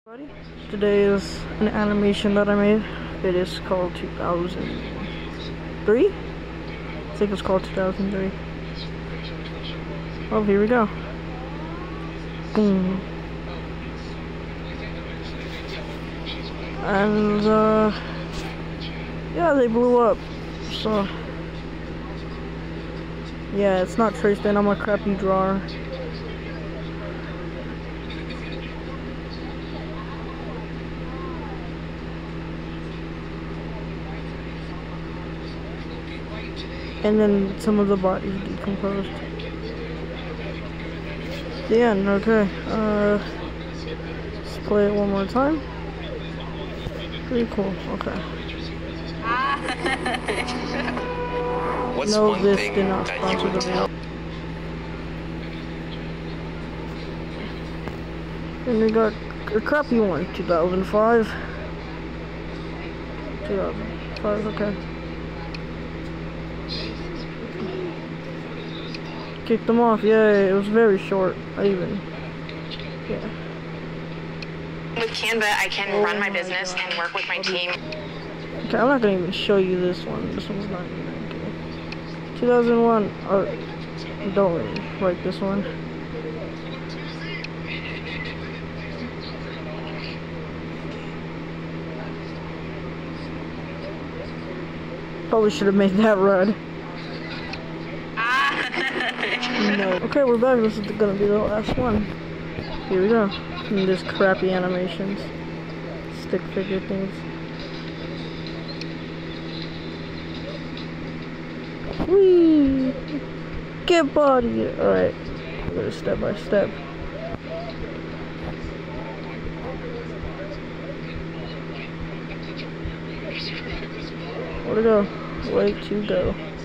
Today is an animation that I made. It is called 2003? I think it's called 2003. Oh, here we go. Boom. And, yeah, they blew up. So, yeah, it's not traced in. I'm a crappy drawer. And then some of the bodies decomposed. The end, okay. Let's play it one more time. Pretty cool, okay. What's No, one this thing did not that you sponsor would the tell? video. And we got a crappy one, 2005. 2005, okay. Kicked them off, yay, it was very short, yeah. With Canva, I can run my business and work with my team. Okay, I'm not gonna even show you this one. This one's not even okay. 2001, don't really like this one. Probably should have made that red. No. Okay, we're back. This is gonna be the last one. Here we go. And this crappy animations. Stick figure things. Whee! Get body! Alright. We'll go step by step. Where to go? Way to go.